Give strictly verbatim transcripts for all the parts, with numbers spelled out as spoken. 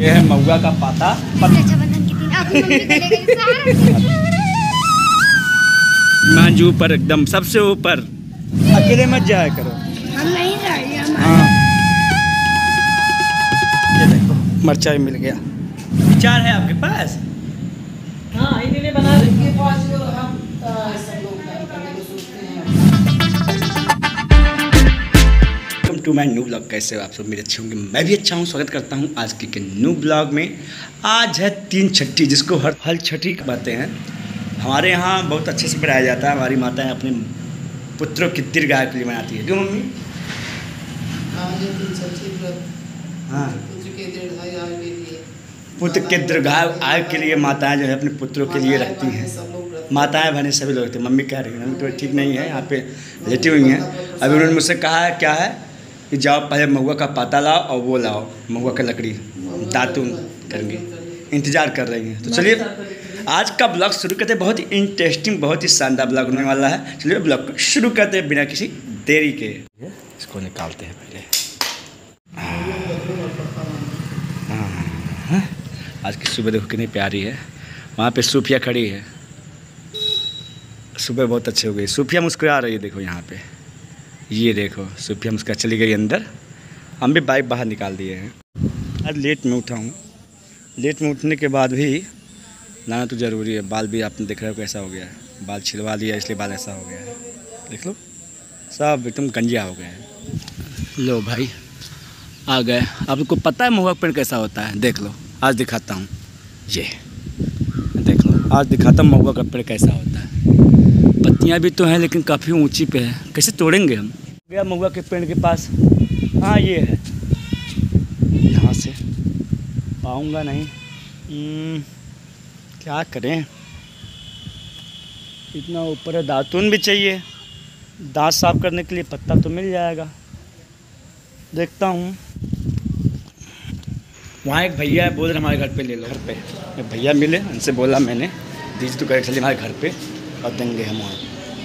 ये है महुआ का पाता। रक्षाबंधन के दिन आप मम्मी को लेकर मांझू ऊपर एकदम सबसे ऊपर, अकेले मत जाया करो। हम नहीं जाएंगे। हाँ ये देखो मरचाई मिल गया। विचार है आपके पास? हाँ इन्हीं बना देंगे। To my new blog. कैसे हो आप सब? मेरे अच्छे होंगे, मैं भी अच्छा हूँ। स्वागत करता हूँ आज के, के न्यू ब्लॉग में। आज है तीन छठी, जिसको हर हल छठी कहते हैं। हमारे यहाँ बहुत अच्छे से बनाया जाता है। हमारी माताएं अपने पुत्रों की दीर्घायु के लिए बनाती है। क्यों मम्मी? हाँ, पुत्र के दीर्घायु आयु के लिए माताएं जो है अपने पुत्रों के लिए रखती हैं। माताएं बहनें सभी लोग थे। मम्मी कह रही है मम्मी तो ठीक नहीं है, यहाँ पे लेटी हुई हैं। अभी उन्होंने मुझसे कहा है क्या है कि जाओ पहले महुआ का पाता लाओ और वो लाओ महुआ का लकड़ी, दातुन करेंगे, इंतज़ार कर रही हैं। तो चलिए आज का ब्लॉग शुरू करते हैं। बहुत ही इंटरेस्टिंग, बहुत ही शानदार ब्लॉग होने वाला है। चलिए ब्लॉग को शुरू करते हैं बिना किसी देरी के। इसको निकालते हैं पहले। हाँ, आज की सुबह देखो कितनी प्यारी है। वहाँ पे सूफिया खड़ी है। सुबह बहुत अच्छी हो गई। सूफिया मुस्कुरा रही है, देखो यहाँ पे। ये देखो सूफिया मुस्कुरा चली गई अंदर। हम भी बाइक बाहर निकाल दिए हैं। आज लेट में उठा हूँ। लेट में उठने के बाद भी लाना तो ज़रूरी है। बाल भी आपने देख रहे हो कैसा हो गया है। बाल छिलवा लिया इसलिए बाल ऐसा हो गया है। देख लो सब एकदम गंजिया हो गए हैं। लो भाई आ गए। आपको पता है महुआ पेड़ कैसा होता है? देख लो आज दिखाता हूँ। ये देख लो आज दिखाता हूँ महुआ का पेड़ कैसा होता है। पत्तियाँ भी तो हैं लेकिन काफ़ी ऊंची पे है। कैसे तोड़ेंगे हम? गया महुआ के पेड़ के पास। हाँ ये है, यहाँ से पाऊँगा नहीं। क्या करें, इतना ऊपर है। दातुन भी चाहिए, दांत साफ करने के लिए पत्ता तो मिल जाएगा। देखता हूँ। वहाँ एक भैया है, बोल रहे हमारे घर पे ले लो। घर पे एक भैया मिले, उनसे बोला मैंने दीजिए तो करें चलिए हमारे घर पे और देंगे हम वहाँ।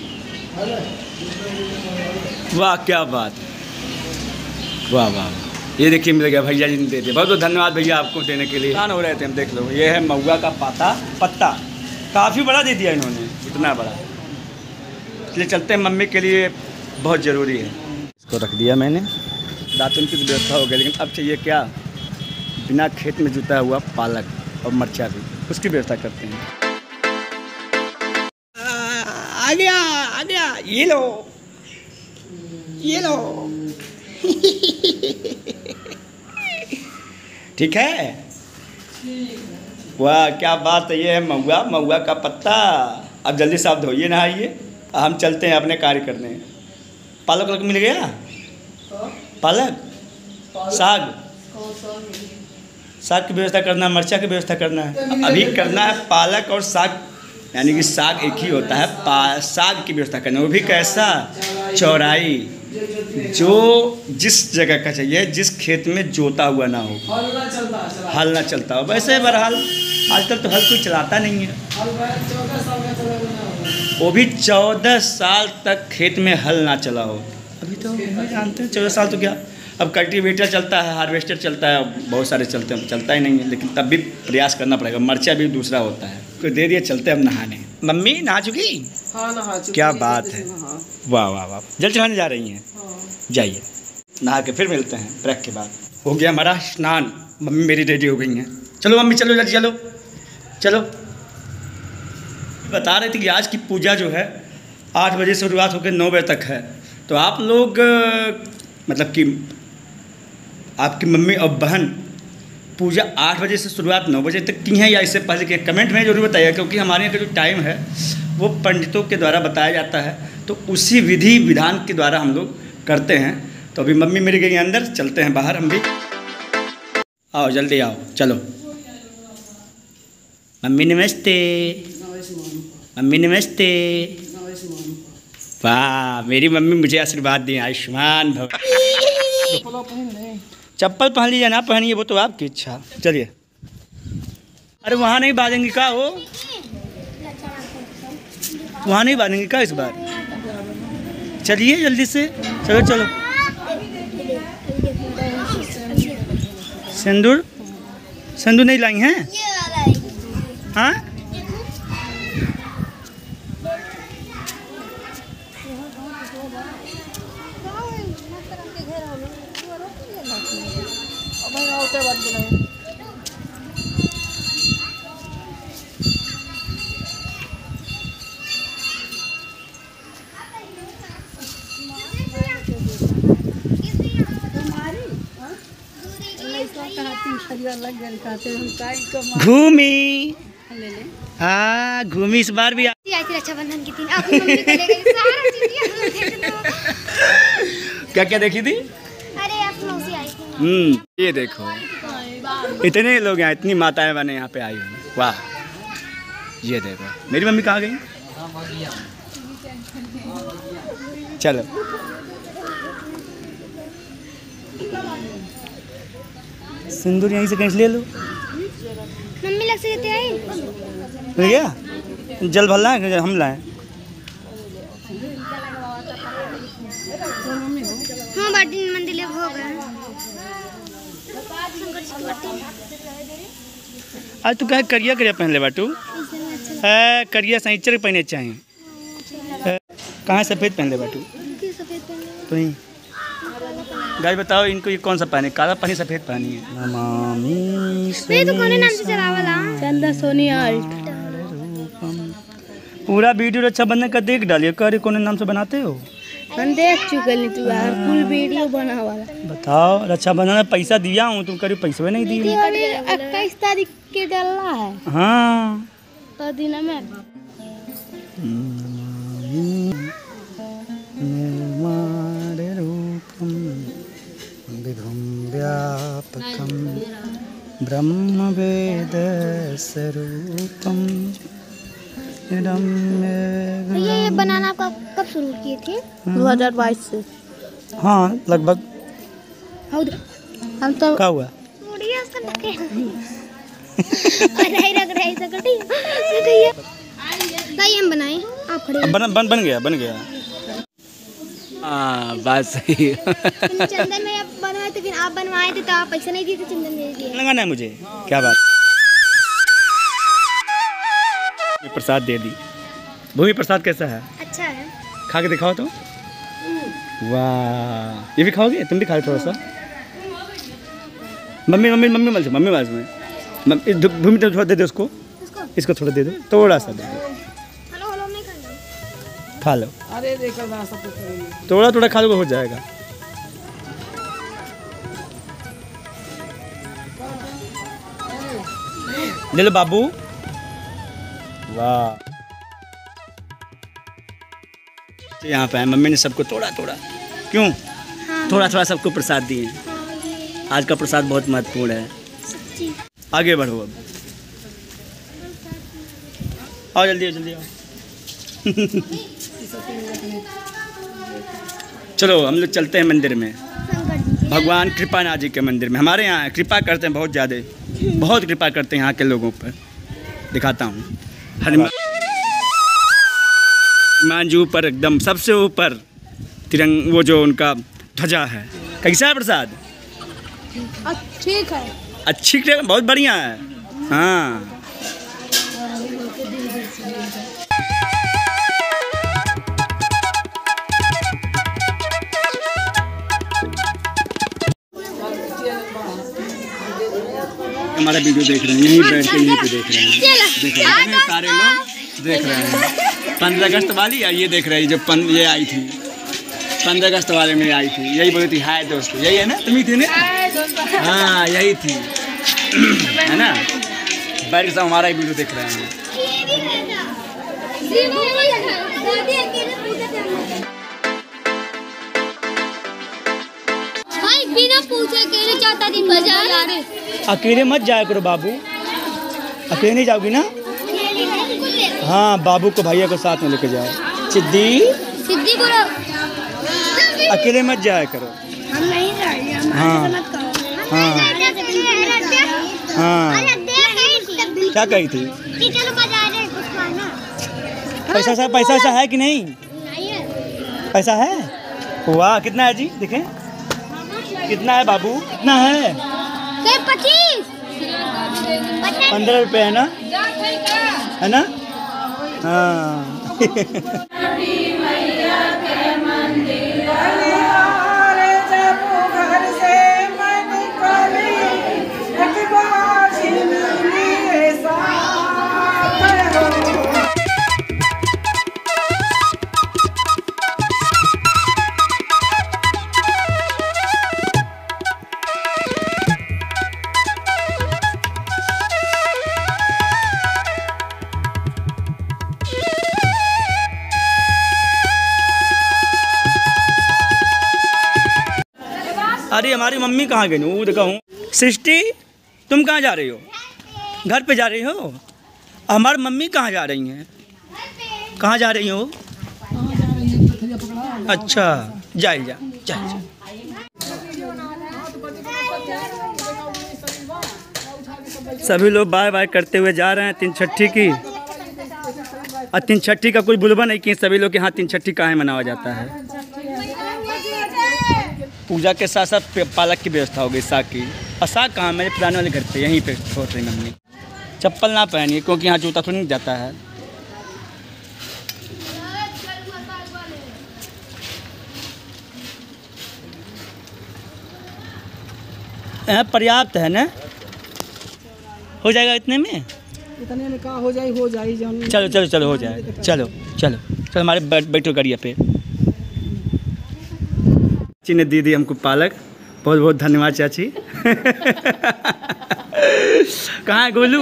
वाह क्या बात, वाह वाह। ये देखिए मिल गया, भैया जी ने दे दिया। बहुत बहुत धन्यवाद भैया आपको देने के लिए। आसान हो रहे थे हम। देख लो ये है महुआ का पाता पत्ता। काफ़ी बड़ा दे दिया इन्होंने, इतना बड़ा। इसलिए चलते हैं, मम्मी के लिए बहुत ज़रूरी है। इसको रख दिया मैंने। दातुन की व्यवस्था हो गई, लेकिन अब चाहिए क्या? बिना खेत में जुता हुआ पालक और मिर्चा भी, उसकी व्यवस्था करते हैं। आ गया आ गया, ये लो ये लो। ठीक है, वाह क्या बात है। ये है महुआ, महुआ का पत्ता। अब जल्दी से आप धोइए, नहाइए, हम चलते हैं अपने कार्य करने। पालक वालक मिल गया? पालक साग साग की व्यवस्था करना है, मिर्चा की व्यवस्था करना है। अभी करना है पालक और साग, यानी कि साग एक ही होता है। पा साग की व्यवस्था करना, वो भी कैसा? चौड़ाई, जो जिस जगह का चाहिए, जिस खेत में जोता हुआ ना हो, हल ना चलता हो। वैसे बहरहाल आजकल तो हल कोई चलाता नहीं है। वो भी चौदह साल तक खेत में हल ना चला हो। अभी तो नहीं जानते हैं चौदह साल तो क्या। अब कल्टीवेटर चलता है, हार्वेस्टर चलता है, बहुत सारे चलते हैं, चलता ही नहीं है। लेकिन तब भी प्रयास करना पड़ेगा। मिर्चा भी दूसरा होता है। तो दे दिए, चलते हैं अब नहाने। मम्मी नहा चुकी? हाँ नहा चुकी। क्या बात है, वाह वाह वाह। जल चढ़ाने जा रही हैं? जाइए नहा के फिर मिलते हैं ब्रेक के बाद। हो गया हमारा स्नान। मम्मी मेरी रेडी हो गई हैं। चलो मम्मी चलो जल्दी चलो चलो। बता रहे थे कि आज की पूजा जो है आठ बजे से शुरुआत होकर नौ बजे तक है। तो आप लोग मतलब कि आपकी मम्मी और बहन पूजा आठ बजे से शुरुआत नौ बजे तक की है या इससे पहले के? कमेंट में ज़रूर बताइए, क्योंकि हमारे यहाँ का जो टाइम है वो पंडितों के द्वारा बताया जाता है। तो उसी विधि विधान के द्वारा हम लोग करते हैं। तो अभी मम्मी मेरी गई अंदर, चलते हैं बाहर हम भी। आओ जल्दी आओ, चलो। मम्मी नमस्ते। मम्मी नमस्ते। वाह मेरी मम्मी मुझे आशीर्वाद दी, आयुष्मान भव। चप्पल पहन लीजिए, ना पहनिए वो तो आपकी इच्छा। चलिए। अरे वहाँ नहीं बांधेंगी का? वो वहाँ नहीं बांधेंगी का इस बार? चलिए जल्दी से, चलो चलो। सिंदूर सिंदूर नहीं लाई हैं? ये वाला है। हाँ घूमी हाँ घूमी इस बार भी। आई थी रक्षाबंधन के दिन आपकी मम्मी को ले गई सारा चीज़ तो। क्या क्या देखी थी? अरे आप मौसी आई थी। हम्म ये देखो इतने लोग यहाँ, इतनी माताएं बने यहाँ पे आई हुई। वाह ये देखो मेरी मम्मी कहाँ गई? चलो सिंदूर यहीं से कहीं से ले लो। मम्मी लग से आई। मिल गया? जल भरना है हम लाए। हाँ बाटी मंदिर ले हो गए। आज तू कहे करिया करिया पहन ले बाटू है? करिया सनीचर पहने चाहिए। कहाँ सफ़ेद पहन ले बाटू? तो ही गाय बताओ इनको ये कौन सा पहने? काला पहनी सफ़ेद पहनी है? नमामि मैं तो कौन नाम से चलावला? चंदा सोनी आल्ट। पूरा वीडियो रक्षाबंधन का देख डालिए। करे कौन नाम से बनाते हो? हम देख चुके नहीं तू यार फुल वीडियो बना वाला। बताओ रक्षाबंधन में पैसा दिया हूँ तुम करीब पैसे नहीं दिए। इक्कीस तारीख के डाला है। हाँ तो दिन में व्यापकम ब्रह्म वेद स्वरूपम। ये ये बनाना आप कब कब शुरू किए थे? दो हज़ार बाईस से। हाँ लगभग। हम तो क्या हुआ? मुड़िया सब के अरे रग रही सकती है। कहीं हम बनाए आप खड़े। अब बन बन बन गया बन गया। हाँ बात सही। चंदन में आप बनवाए थे फिर आप बनवाए थे तो आप पैसा नहीं दिए थे, चंदन दे दिए। लगाना है मुझे क्या बात? प्रसाद दे दी। भूमि प्रसाद कैसा है? अच्छा है। खा के दिखाओ तो। वाह ये भी खाओगे? तुम भी खाओ थोड़ा सा। मम्मी मम्मी मम्मी मल मम्मी बाज में भूमि तो थोड़ा दे दो उसको। इसको थोड़ा दे दो, थोड़ा सा दे दो। हेलो हेलो नहीं करना। खा लो। अरे देखो ना सब कुछ थोड़ा थोड़ा खा लो हो जाएगा। ले लो बाबू। वाह यहाँ पे मम्मी ने सबको थोड़ा थोड़ा क्यों हाँ। थोड़ा थोड़ा सबको प्रसाद दिए। आज का प्रसाद बहुत महत्वपूर्ण है। सच्ची। आगे बढ़ो अब। आओ जल्दी आओ जल्दी आओ। चलो हम लोग चलते हैं मंदिर में, भगवान कृपानाथ जी के मंदिर में। हमारे यहाँ कृपा करते हैं बहुत ज़्यादा, बहुत कृपा करते हैं यहाँ के लोगों पर। दिखाता हूँ हनुमान हनुमान जी ऊपर एकदम सबसे ऊपर तिरंग वो जो उनका ध्वजा है। कैसा है प्रसाद? ठीक है। अच्छी बहुत बढ़िया है। हाँ हमारा वीडियो देख रहे हैं, यहीं बैठ के यहीं पे देख रहे हैं। देख रहे हैं सारे लोग देख रहे हैं। पंद्रह अगस्त वाली या ये देख रहे हैं जो पन, ये आई थी पंद्रह अगस्त वाले में आई थी। यही बोली थी हाय दोस्तों, यही है ना? तुम ही थी ना? हाँ यही थी है ना? बैठ के सब हमारा ही वीडियो देख रहे हैं। भाई बिना पूछे अकेले चाहता थी बाजार। अकेले मत जाया करो बाबू, अकेले नहीं जाओगी ना? हाँ बाबू को भैया को साथ में लेके जाओ। सिद्धि सिद्धि को अकेले मत जाया करो। हम नहीं जाएंगे। हाँ हाँ हाँ क्या कही थी? पैसा सा पैसा सा है कि नहीं? पैसा है? वाह कितना है जी? देखें कितना है बाबू? कितना है? पच्चीस पंद्रह रुपये है ना, है ना? हाँ। अरे हमारी मम्मी कहाँ गई? वो देखा हूँ। सृष्टि, तुम कहाँ जा रही हो? घर पे जा रही हो? हमारी मम्मी कहाँ जा रही हैं? कहाँ जा रही हो? अच्छा, जाए जा जा जा। सभी लोग बाय बाय करते हुए जा रहे हैं तीन छठी की। और तीन छठी का कोई बुलबा नहीं कि सभी लोग के यहाँ तीन छठी कहाँ मनाया जाता है। पूजा के साथ साथ पालक की व्यवस्था हो गई, साग की। और साग कहाँ? मेरे पुराने वाले घर पे, यहीं पे छोड़ रही मम्मी। चप्पल ना पहनिए क्योंकि यहाँ जूता तो नहीं जाता है। यहाँ पर्याप्त है ना? हो जाएगा इतने में? इतने में कहाँ हो जाए? हो जाए। चलो चलो चलो हो जाए। चलो चलो चलो हमारे बैठो गाड़िया पे। चाची ने दी दी हमको पालक, बहुत बहुत धन्यवाद चाची। कहाँ है गोलू?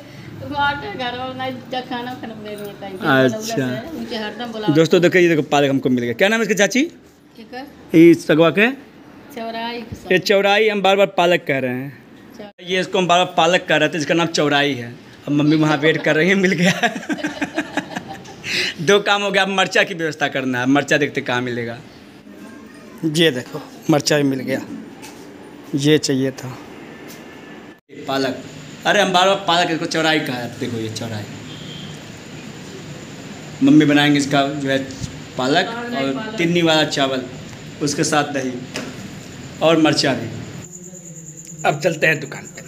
अच्छा दोस्तों देखो, ये देखो पालक हमको मिल गया। क्या नाम है इसके चाची? ये सगवा के चौराई। ये चौराई हम बार बार पालक कह रहे हैं। ये इसको हम बार बार पालक कह रहे थे, इसका नाम चौराई है। अब मम्मी वहाँ वेट कर रही है, मिल गया। दो काम हो गया। अब मिर्चा की व्यवस्था करना है। मिर्चा देखते कहाँ मिलेगा। ये देखो मिर्चा भी मिल गया। ये चाहिए था पालक। अरे हम बार बार पालक, इसको चौराई कहा है। देखो ये चौराई। मम्मी बनाएंगे इसका जो है पालक और तिन्नी वाला चावल, उसके साथ दही और मिर्चा भी। अब चलते हैं दुकान पे।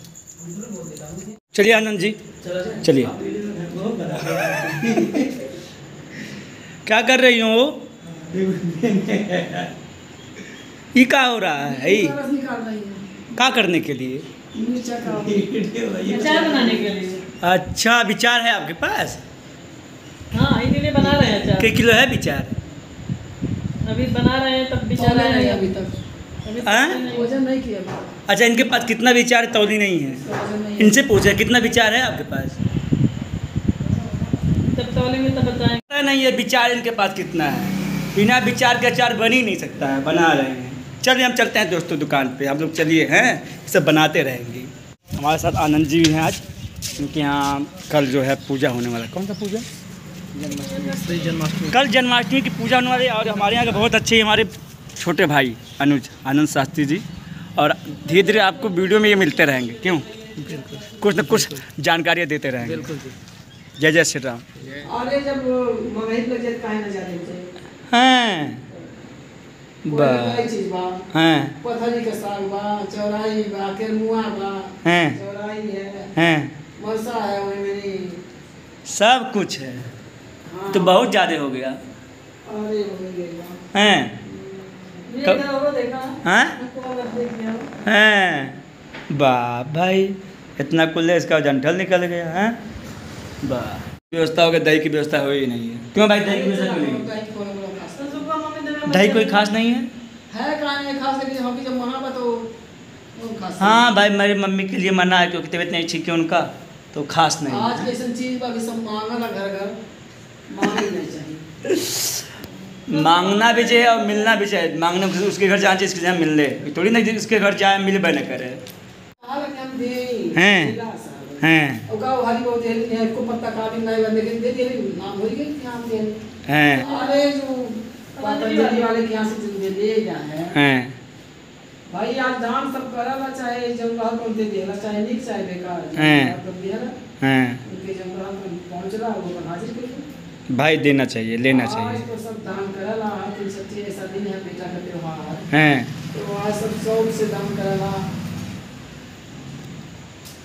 चलिए आनंद जी, चलिए। क्या कर रही हो? ये क्या हो रहा है? क्या करने के लिए? अचार बनाने के लिए। अच्छा, विचार है आपके पास? हाँ, इसीलिए बना रहे हैं अचार। कितने किलो है विचार? अभी बना रहे हैं तब विचार नहीं अभी तक। वजन नहीं किया। अच्छा, इनके पास कितना विचार है? तौली नहीं है। इनसे पूछे कितना विचार है आपके पास? तब तौली में तब बताएंगे। नहीं है विचार इनके पास कितना है। बिना विचार के अचार बन ही नहीं सकता है। बना रहे हैं। चलिए हम चलते हैं दोस्तों दुकान पे। हम लोग चलिए हैं, सब बनाते रहेंगे। हमारे साथ आनंद जी भी हैं आज। उनके यहाँ कल जो है पूजा होने वाला। कौन सा पूजा? जन्माष्टमी। कल जन्माष्टमी की पूजा होने वाली। और हमारे यहाँ के बहुत अच्छे हमारे छोटे भाई अनुज आनंद शास्त्री जी। और धीरे धीरे आपको वीडियो में ये मिलते रहेंगे। क्यों? कुछ न कुछ जानकारियाँ देते रहेंगे। बिल्कुल जी। जय जय श्री राम। अरे जब मंगाई लग जाए काहे ना जाने चाहिए। हैं बा हैं पथरी का साग बा, चौराई बा, केरमुआ बा, हैं चौराई है, हैं मरसा है, वही मेरी सब कुछ है। हाँ। तो बहुत ज़्यादा हो गया। अरे हो गया हैं हाँ हैं वाह भाई, इतना कुल्ले इसका जंठल निकल गया है। वाह, व्यवस्था हो गया। दही की व्यवस्था हो ही नहीं है। क्यों भाई? दही की व्यवस्था क्यों नहीं? दही कोई खास नहीं है। है कहाँ खास, लेकिन हम जब मना बा तो खास। हाँ भाई, मेरी मम्मी के लिए मना है क्योंकि तबीयत नहीं ठीक है उनका, तो खास नहीं। आज कैसी चीज बा कि सब मांगना घर घर, मांगना नहीं चाहिए। मांगना भी चाहिए और मिलना भी चाहिए। मांगने उसके घर जाना चाहिए, इसके यहाँ मिलने थोड़ी नहीं। इसके घर जाए मिल बे न करे। हैं हैं को पत्ता का भी नहीं बंदे के दे दे नाम हो गई नाम दे हैं। अरे जो पतंजलि वाले के यहाँ से ले जाए हैं भाई। आज दान सब करला, चाहे जंगल को दे देला, चाहे निक चाहे बेकार हैं तो देला हैं। उनके जंगल में पहुंच रहा वो हाजिर कर भाई देना चाहिए, लेना चाहिए। आज तो सब दान करला। आज सच्ची ऐसा दिन है बेटा का त्योहार हैं, तो आज सब शौक से दान करला।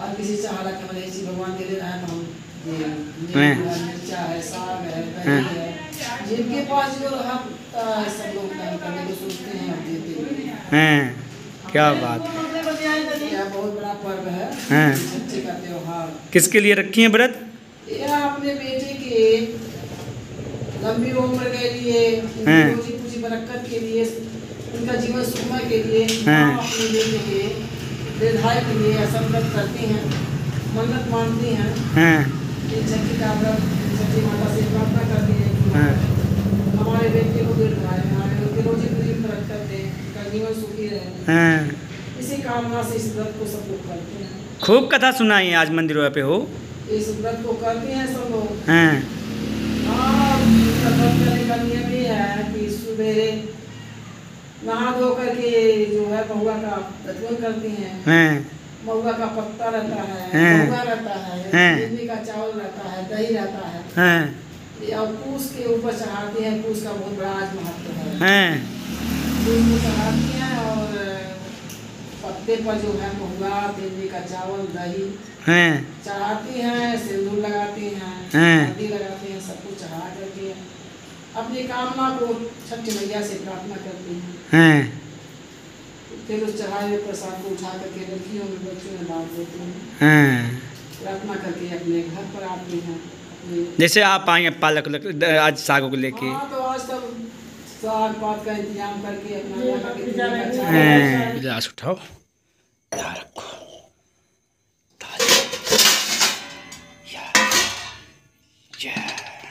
और किसी चाह रहा कि हमारे चीज भगवान दे दे रहा है तो हम ये हैं। नींबू है, मिर्चा है, साग है, दही है, जिनके पास जो रहा अ, सब लोग दान करने को सोचते हैं और देते हैं। हैं, क्या बात है। यह बहुत बड़ा पर्व है, हैं। छठी का त्योहार। किसके लिए रखी है व्रत? यह अपने बेटे के लंबी उम्र के लिए, उनकी हैं। रोजी पूजी बरकत के लिए, उनका जीवन सुखमय के लिए, हैं। माँ अपने बेटे के दीर्घायु के लिए ऐसा व्रत करती हैं, मन्नत मानती हैं। हैं, कि छठी का व्रत छठी माता से प्रार्थना करती है कि हैं, हमारे बेटे को दीर्घायु, हमारे उनकी रोजी पूजी बरकत दे, उनका जीवन सुखी रहे। हैं। इसी कामना से इस व्रत को सब लोग करते हैं। खूब कथा सुनाई है आज मंदिरों पे हो। इस व्रत को करते हैं सब लोग। हैं, हाँ, इसका व्रत करने का नियम ये है कि सवेरे नहा धो करके जो है महुआ का दर्शन करते हैं। हैं, महुआ का पत्ता रहता है, हैं। महुआ रहता है, हैं। बिजली का चावल रहता है, दही रहता है। हैं, ये अब पूस के ऊपर चढ़ाते हैं। पूस का बहुत बड़ा आज महत्व है। हैं, पूस को चढ़ाती हैं और पत्ते पर जो है महुआ, बिजली का चावल, दही हैं, चढ़ाती हैं, सिंदूर लगाती हैं, हैं। हल्दी लगाती हैं, सब कुछ चढ़ा करके अपनी कामना को छठ मैया से प्रार्थना करती हैं। हैं, फिर उस चढ़ाए हुए प्रसाद को उठा करके लड़कियों में बच्चों में बांट देती हैं। हैं। प्रार्थना करके अपने घर पर आती हैं। अपने जैसे आप आए हैं पालक उलक- आज सागों को लेके। हाँ, तो आज सब साग पात का इंतजाम करके अपना यहाँ का कितने का चावल, हैं, गिलास उठाओ, यहाँ रखो। ताली। या, या।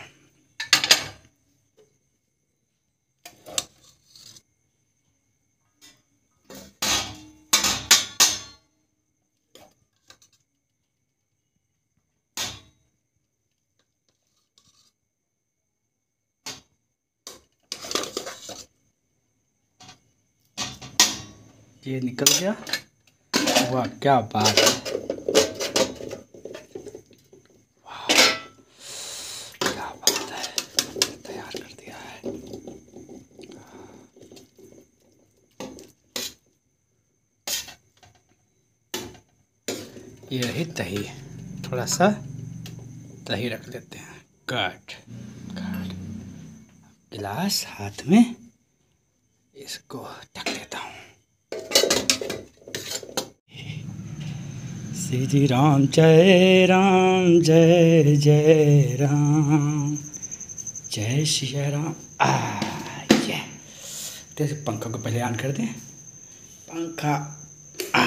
ये निकल गया। वाह क्या बात है। वाह, क्या बात है, तैयार कर दिया है। ये रही दही, थोड़ा सा दही रख लेते हैं। कट कट गिलास हाथ में, इसको ढक देता हूँ। श्री राम जय राम जय जय राम जय श्री राम। आ ये जैसे पंखा को पहले ऑन कर दें। पंखा आ,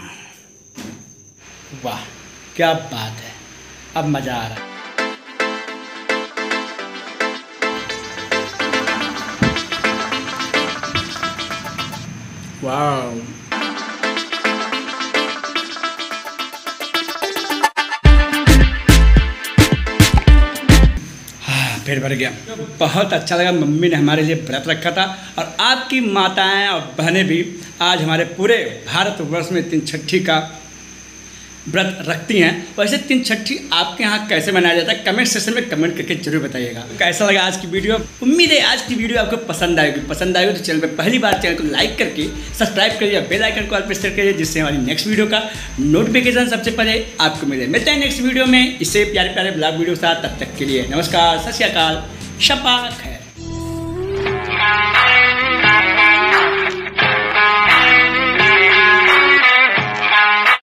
वाह क्या बात है, अब मज़ा आ रहा है। वाह पेट भर गया। बहुत अच्छा लगा। मम्मी ने हमारे लिए व्रत रखा था और आपकी माताएं और बहनें भी आज हमारे पूरे भारतवर्ष में तीन छठी का व्रत रखती हैं। वैसे तीन छठी आपके यहाँ कैसे मनाया जाता है, कमेंट सेक्शन में कमेंट करके जरूर बताइएगा। कैसा लगा आज की वीडियो? उम्मीद है आज की वीडियो आपको पसंद आएगी। पसंद आएगी तो चैनल पर पहली बार चैनल को लाइक करके सब्सक्राइब करिए, बेल आइकन को ऑल प्रेस करिए, जिससे हमारी नेक्स्ट वीडियो का नोटिफिकेशन सबसे पहले आपको मिले। मिलते हैं नेक्स्ट वीडियो में इससे प्यारे प्यारे ब्लॉग वीडियो के साथ। तब तक के लिए नमस्कार, सत श्री अकाल, शपा खैर।